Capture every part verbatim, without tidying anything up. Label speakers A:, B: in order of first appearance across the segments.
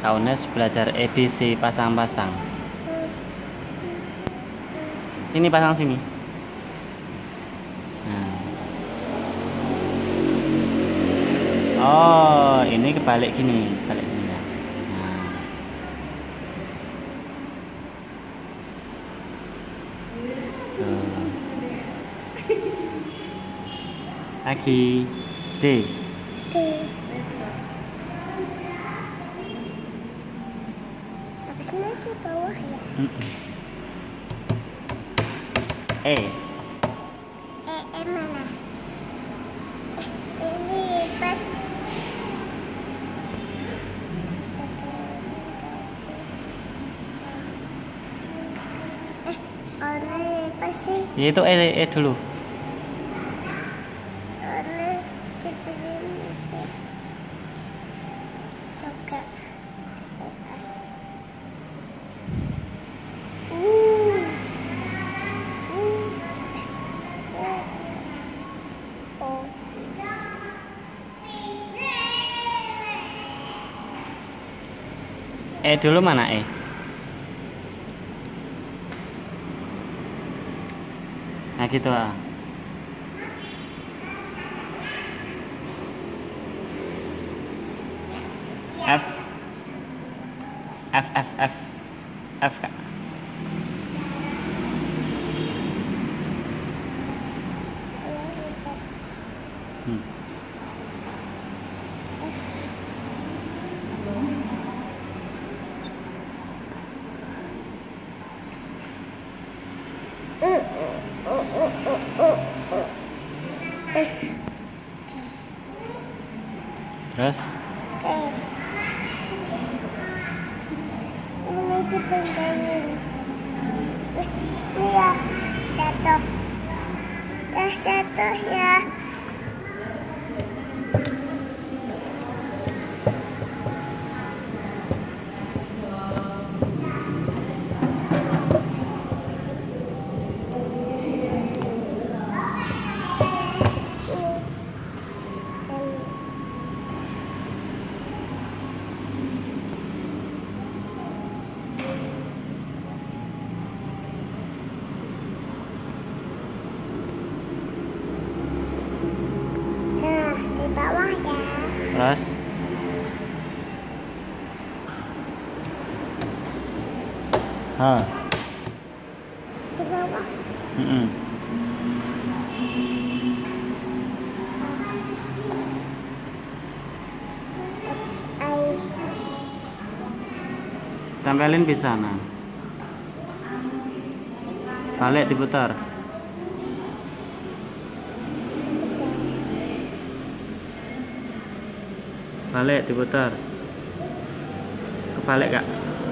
A: Kaunes belajar A B C pasang-pasang. Sini pasang sini. Nah. Oh, ini kebalik gini, balik gini ya. Nah. Tuh. Lagi D.
B: D. Habisnya ke bawah ya.
A: Mm -mm. E.
B: E, E mana? Eh, ini pas. Eh, oleh pas sih.
A: Ya itu E, E dulu.
B: Oleh diberi sih. Coba. Pas. Uh. Uh. Oh.
A: E dulu mana E? Nah gitu ah. F. F F F F Kak. Hmm.
B: F.
A: Terus
B: Ini dipegangin. Ini ya satu. Ya satu ya. Nah, di bawah ya.
A: Terus H.
B: Di bawah.
A: Mm -mm.
B: X, I.
A: Tempelin di sana. Balik diputar. Balik diputar. Kebalik Kak.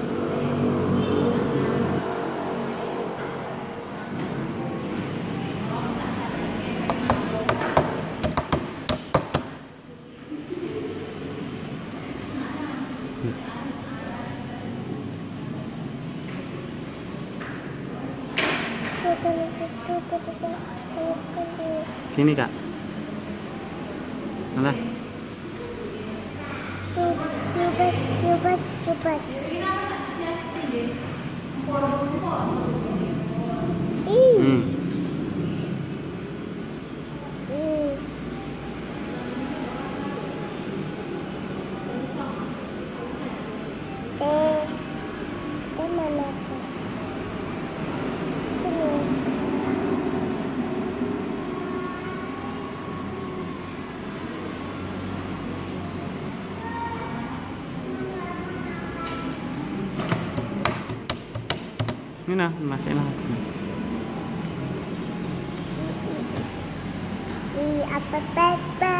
A: Gini Kak. Alah.
B: Yubas, yubas, yubas. Ih.
A: Hmm.
B: Ih. T. T mana tuh? Sini.
A: Ini nah, masih nah.
B: I apa apa?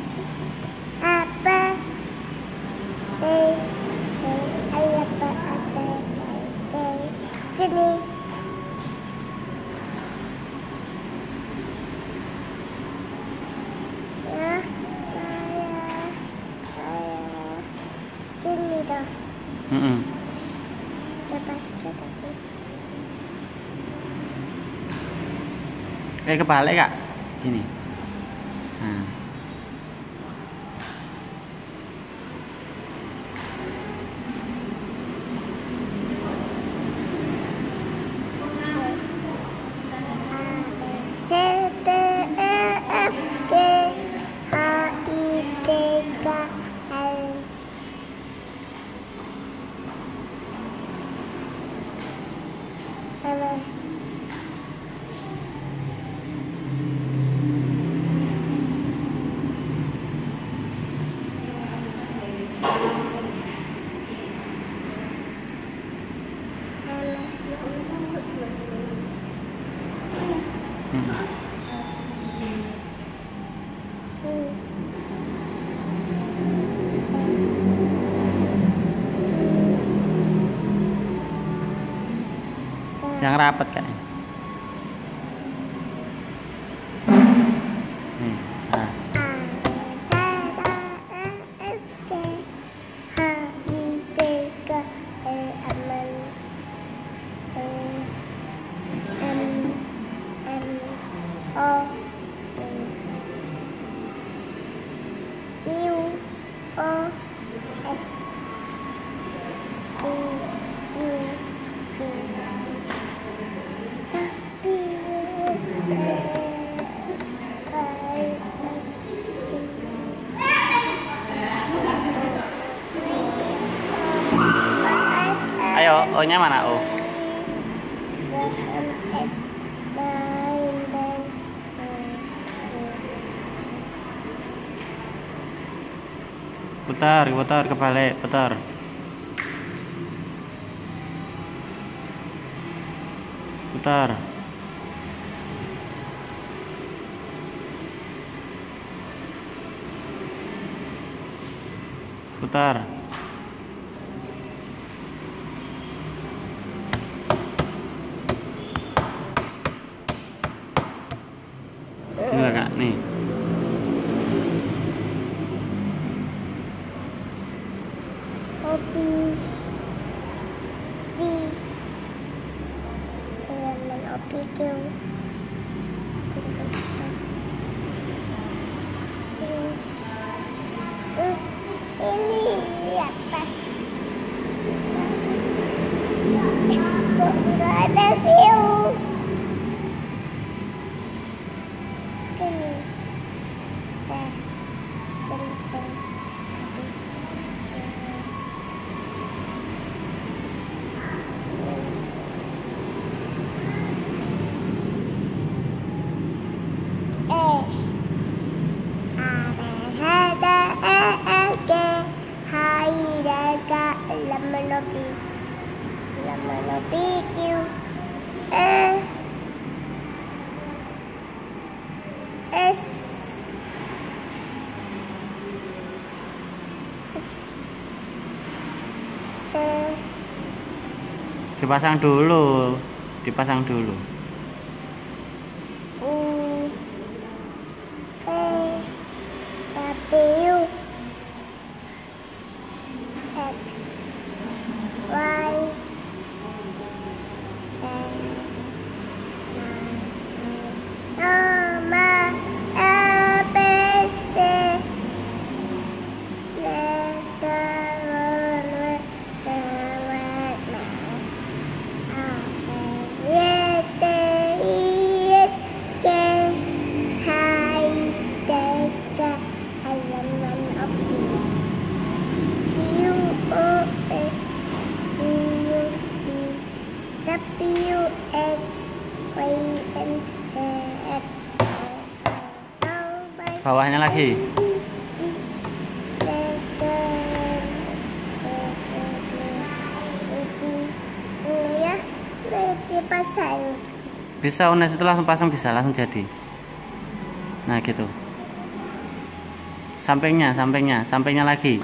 B: Apa? T. T. I apa apa? T. Sini. Ya, ayah, ayah. Sini dah.
A: Mm -mm.
B: Lepas ke tapi.
A: Kayak kebalik Kak. Gini. Nah. Yang rapat kayaknya. Nih, nah. Ayo, O-nya mana O? Putar, putar kebalik, putar. Putar. Putar. Ini Kak, nih.
B: Kopi. Kopi. Elemen kopi itu. Ini lihat pas. Kok nggak ada view? Ini. Dah. Centang. Lemelopi, lemelopi Q, E, S, T.
A: Dipasang dulu, dipasang dulu.
B: U, V, W, X, Y, Z, nama A, B, C, letter, A, B, Y, T, I, F, G, H, I, J, K, L, M, N, O, P, Q, O, S, T, U, V, W, X, Y, and Z.
A: Bawahnya lagi.
B: Ya, dipasang.
A: Bisa Unes itu langsung pasang, bisa langsung jadi. Nah gitu. Sampingnya, sampingnya, sampingnya lagi.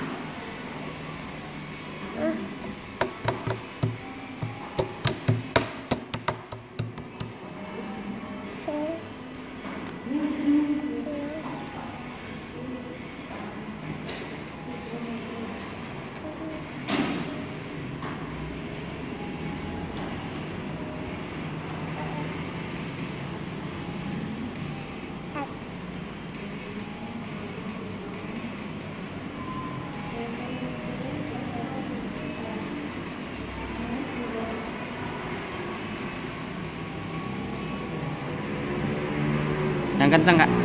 A: Yang kenceng Kak.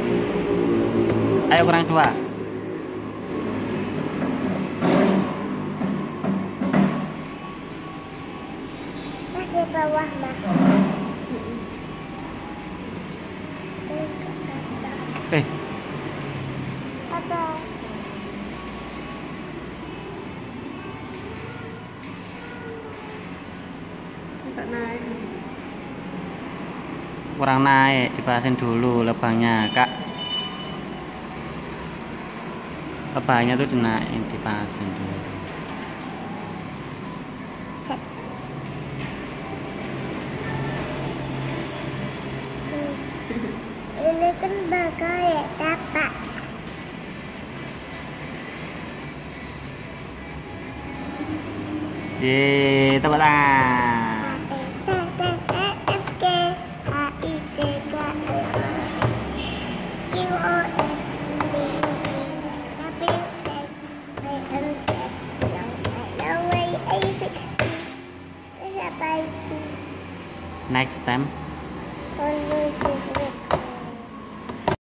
A: Ayo kurang dua.
B: Mas di bawah Mas.
A: Eh.
B: Apa? Agak naik.
A: Kurang naik, dipasin dulu lebangnya Kak. Lebangnya tuh dinaikin, dipasin dulu.
B: Set.
A: Yeay, tepuk tangan.
B: A, B, C, D, E, F, G, H, I, J, K, L, M, N, O, S, P, Q, R, S, T, U, V, W, X, Y, Z, A, B, C. Terus apa lagi?
A: Next time.
B: Lalu